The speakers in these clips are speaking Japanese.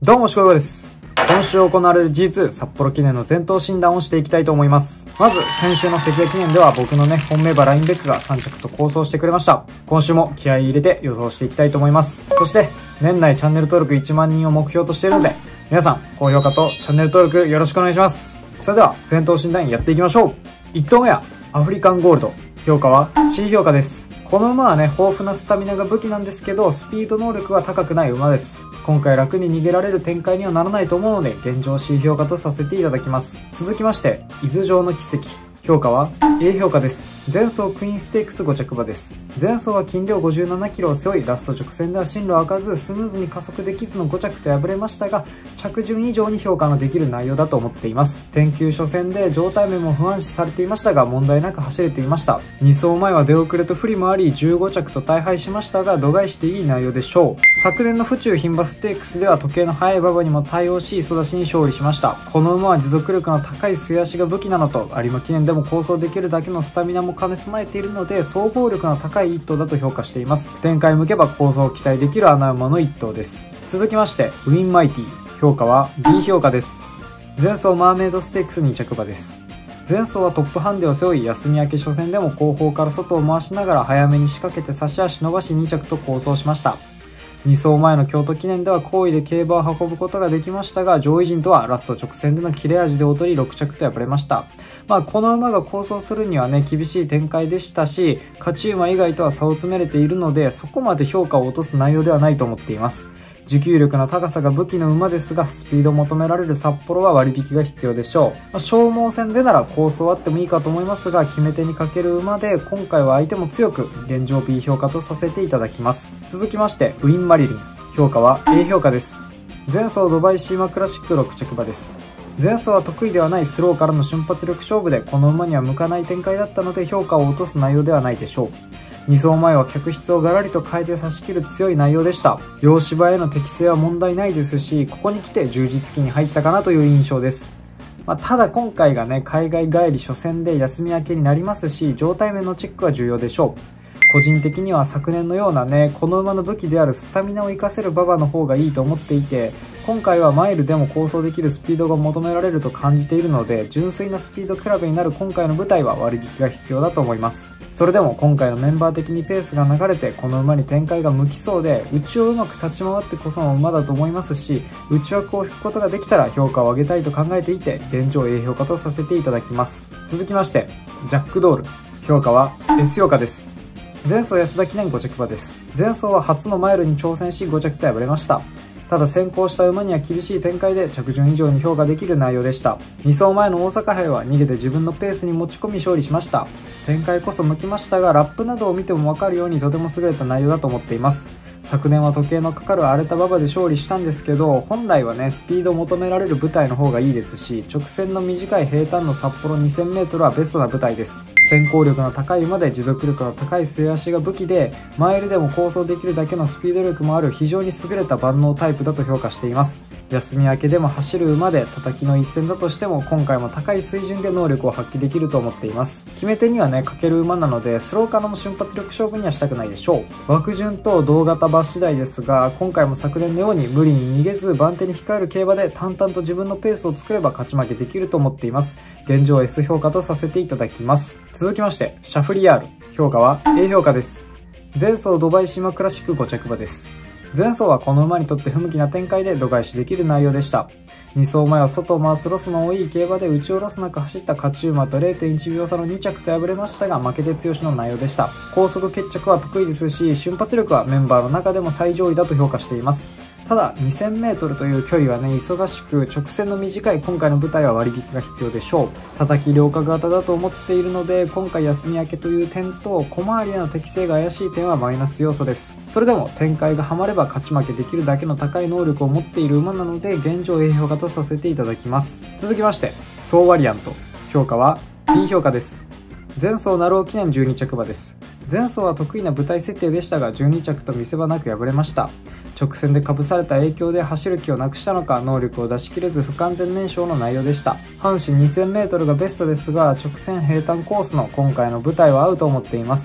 どうも、しこよです。今週行われる G2 札幌記念の前頭診断をしていきたいと思います。まず、先週の関谷記念では僕の本命馬ラインベックが3着と構想してくれました。今週も気合い入れて予想していきたいと思います。そして、年内チャンネル登録1万人を目標としているので、皆さん、高評価とチャンネル登録よろしくお願いします。それでは、前頭診断やっていきましょう。1頭目は、アフリカンゴールド。評価は C 評価です。この馬は豊富なスタミナが武器なんですけど、スピード能力は高くない馬です。今回楽に逃げられる展開にはならないと思うので、現状 C 評価とさせていただきます。続きまして、伊豆城の奇跡。評価は A 評価です。前走クイーンステークス5着馬です。前走は斤量57キロを背負い、ラスト直線では進路開かず、スムーズに加速できずの5着と敗れましたが、着順以上に評価のできる内容だと思っています。天球初戦で状態面も不安視されていましたが、問題なく走れていました。2走前は出遅れと不利もあり、15着と大敗しましたが、度外していい内容でしょう。昨年の府中牝馬ステークスでは時計の速い馬場にも対応し、磯出しに勝利しました。この馬は持続力の高い末脚が武器なのと、有馬記念でも構想できるだけのスタミナも兼ね備えているので、総合力の高い一頭だと評価しています。展開向けば構想を期待できる穴馬の一頭です。続きまして、ウィンマイティ。評価は B 評価です。前走マーメイドステークス2着馬です。前走はトップハンデを背負い、休み明け初戦でも後方から外を回しながら早めに仕掛けて差し足伸ばし2着と構想しました。2走前の京都記念では好位で競馬を運ぶことができましたが、上位陣とはラスト直線での切れ味で劣り6着と敗れました。この馬が構想するには厳しい展開でしたし、勝ち馬以外とは差を詰めれているので、そこまで評価を落とす内容ではないと思っています。持久力の高さが武器の馬ですが、スピードを求められる札幌は割引が必要でしょう。消耗戦でなら構想あってもいいかと思いますが、決め手にかける馬で、今回は相手も強く、現状 B 評価とさせていただきます。続きまして、ウィンマリリン。評価は A 評価です。前走ドバイシーマクラシック6着馬です。前走は得意ではないスローからの瞬発力勝負で、この馬には向かない展開だったので、評価を落とす内容ではないでしょう。2走前は客室をガラリと変えて差し切る強い内容でした。洋芝への適性は問題ないですし、ここに来て充実期に入ったかなという印象です。ただ今回が海外帰り初戦で休み明けになりますし、状態面のチェックは重要でしょう。個人的には昨年のようなこの馬の武器であるスタミナを活かせる馬場の方がいいと思っていて、今回はマイルでも構想できるスピードが求められると感じているので、純粋なスピードクラブになる今回の舞台は割引が必要だと思います。それでも今回のメンバー的にペースが流れて、この馬に展開が向きそうで、内をうまく立ち回ってこその馬だと思いますし、内枠を引くことができたら評価を上げたいと考えていて、現状 A 評価とさせていただきます。続きまして、ジャックドール。評価は S 評価です。前走安田記念5着馬です。前走は初のマイルに挑戦し5着と敗れました。ただ先行した馬には厳しい展開で着順以上に評価できる内容でした。2走前の大阪杯は逃げて自分のペースに持ち込み勝利しました。展開こそ向きましたが、ラップなどを見てもわかるようにとても優れた内容だと思っています。昨年は時計のかかる荒れた馬場で勝利したんですけど、本来はスピードを求められる舞台の方がいいですし、直線の短い平坦の札幌 2000m はベストな舞台です。先行力の高い馬で持続力の高い末脚が武器で、マイルでも構想できるだけのスピード力もある非常に優れた万能タイプだと評価しています。休み明けでも走る馬で叩きの一戦だとしても、今回も高い水準で能力を発揮できると思っています。決め手にはかける馬なので、スローからの瞬発力勝負にはしたくないでしょう。枠順と同型馬次第ですが、今回も昨年のように無理に逃げず番手に控える競馬で淡々と自分のペースを作れば勝ち負けできると思っています。現状 S 評価とさせていただきます。続きまして、シャフリヤール。評価は A 評価です。前走ドバイシーマクラシック5着馬です。前走はこの馬にとって不向きな展開で度外視できる内容でした。2走前は外を回すロスの多い競馬で内をロスなく走った勝ち馬と 0.1 秒差の2着と敗れましたが、負けて強しの内容でした。高速決着は得意ですし、瞬発力はメンバーの中でも最上位だと評価しています。ただ 2000m という距離は忙しく、直線の短い今回の舞台は割引が必要でしょう。叩き良化型だと思っているので、今回休み明けという点と小回りへの適性が怪しい点はマイナス要素です。それでも展開がハマれば勝ち負けできるだけの高い能力を持っている馬なので、現状 A 評価とさせていただきます。続きまして、ソーワリアント。評価は B 評価です。前走鳴尾記念12着馬です。前走は得意な舞台設定でしたが、12着と見せ場なく敗れました。直線でかぶされた影響で走る気をなくしたのか、能力を出し切れず不完全燃焼の内容でした。阪神 2000m がベストですが、直線平坦コースの今回の舞台は合うと思っています。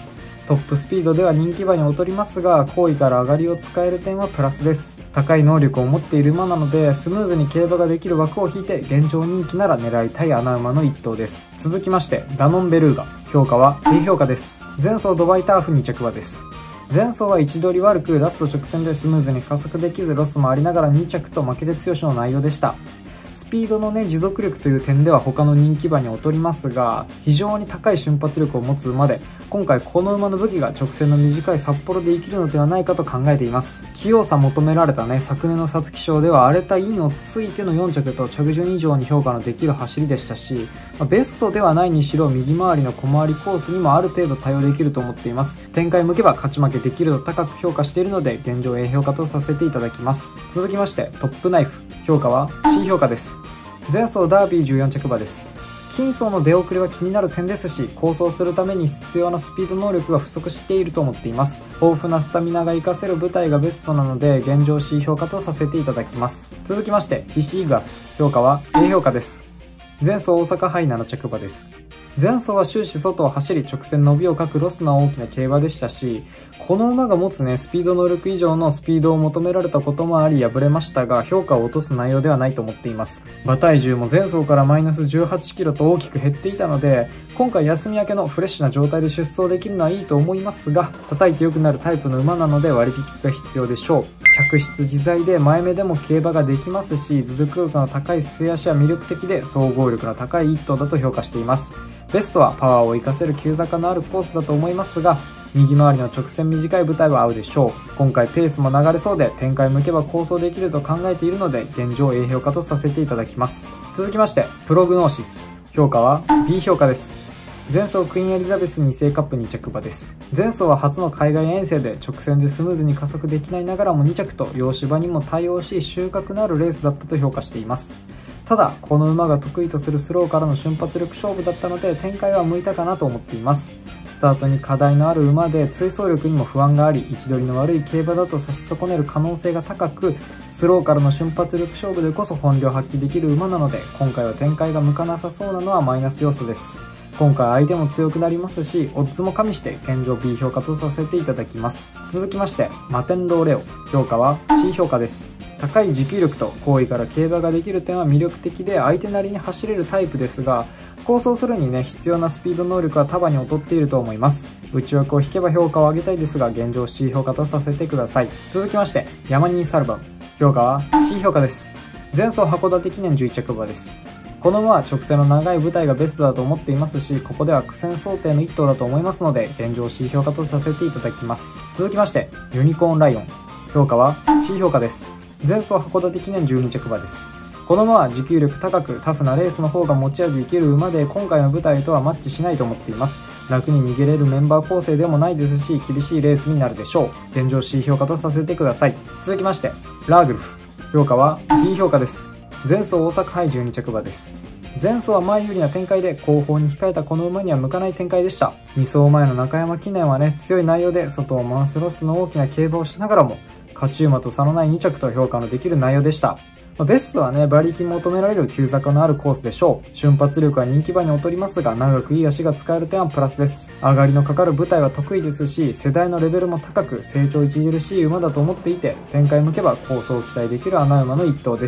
トップスピードでは人気馬に劣りますが、後位から上がりを使える点はプラスです。高い能力を持っている馬なので、スムーズに競馬ができる枠を引いて現状人気なら狙いたい穴馬の一頭です。続きましてダノンベルーガ、評価は低評価です。前走ドバイターフ2着馬です。前走は位置取り悪く、ラスト直線でスムーズに加速できずロスもありながら2着と負けて強しの内容でした。スピードの持続力という点では他の人気馬に劣りますが、非常に高い瞬発力を持つ馬で、今回この馬の武器が直線の短い札幌で生きるのではないかと考えています。器用さ求められた昨年の皐月賞では荒れたインをついての4着と着順以上に評価のできる走りでしたし、ベストではないにしろ右回りの小回りコースにもある程度対応できると思っています。展開向けば勝ち負けできると高く評価しているので、現状 A 評価とさせていただきます。続きましてトップナイフ、評価は C 評価です。前走ダービー14着馬です。金走の出遅れは気になる点ですし、構想するために必要なスピード能力が不足していると思っています。豊富なスタミナが活かせる舞台がベストなので、現状 C 評価とさせていただきます。続きましてフィッシーイグアス、評価は A 評価です。前走大阪杯7着馬です。前走は終始外を走り直線伸びを欠くロスな大きな競馬でしたし、この馬が持つスピード能力以上のスピードを求められたこともあり敗れましたが、評価を落とす内容ではないと思っています。馬体重も前走からマイナス18キロと大きく減っていたので、今回休み明けのフレッシュな状態で出走できるのはいいと思いますが、叩いて良くなるタイプの馬なので割引が必要でしょう。客室自在で前目でも競馬ができますし、持続力の高い末脚は魅力的で総合力の高い一頭だと評価しています。ベストはパワーを活かせる急坂のあるコースだと思いますが、右回りの直線短い舞台は合うでしょう。今回ペースも流れそうで展開向けば構想できると考えているので、現状 A 評価とさせていただきます。続きましてプログノーシス、評価は B 評価です。前走クイーンエリザベス2世カップ2着馬です。前走は初の海外遠征で直線でスムーズに加速できないながらも2着と洋芝にも対応し収穫のあるレースだったと評価しています。ただこの馬が得意とするスローからの瞬発力勝負だったので展開は向いたかなと思っています。スタートに課題のある馬で追走力にも不安があり、位置取りの悪い競馬だと差し損ねる可能性が高く、スローからの瞬発力勝負でこそ本領発揮できる馬なので、今回は展開が向かなさそうなのはマイナス要素です。今回相手も強くなりますし、オッズも加味して現状 B 評価とさせていただきます。続きましてマテンローレオ、評価は C 評価です。高い持久力と後位から競馬ができる点は魅力的で相手なりに走れるタイプですが、構想するに必要なスピード能力は他馬に劣っていると思います。内枠を引けば評価を上げたいですが、現状 C 評価とさせてください。続きましてヤマニーサルバン、評価は C 評価です。前走函館記念11着馬です。この馬は直線の長い舞台がベストだと思っていますし、ここでは苦戦想定の一頭だと思いますので、現状 C 評価とさせていただきます。続きましてユニコーンライオン、評価は C 評価です。前走函館記念12着馬です。この馬は持久力高くタフなレースの方が持ち味生きる馬で、今回の舞台とはマッチしないと思っています。楽に逃げれるメンバー構成でもないですし、厳しいレースになるでしょう。現状 C 評価とさせてください。続きましてラーグルフ、評価は B 評価です。前走大阪杯12着馬です。前走は前有利な展開で後方に控えたこの馬には向かない展開でした。2走前の中山記念は強い内容で外を回すロスの大きな競馬をしながらも勝ち馬と差のない2着と評価のできる内容でした。ベストは馬力求められる急坂のあるコースでしょう。瞬発力は人気馬に劣りますが、長くいい足が使える点はプラスです。上がりのかかる舞台は得意ですし、世代のレベルも高く成長著しい馬だと思っていて、展開向けば構想を期待できる穴馬の一頭です。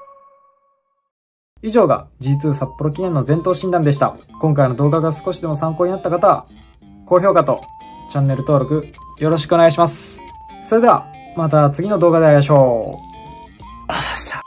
以上が G2 札幌記念の前頭診断でした。今回の動画が少しでも参考になった方は、高評価とチャンネル登録よろしくお願いします。それではまた次の動画で会いましょう。ありがとうございました。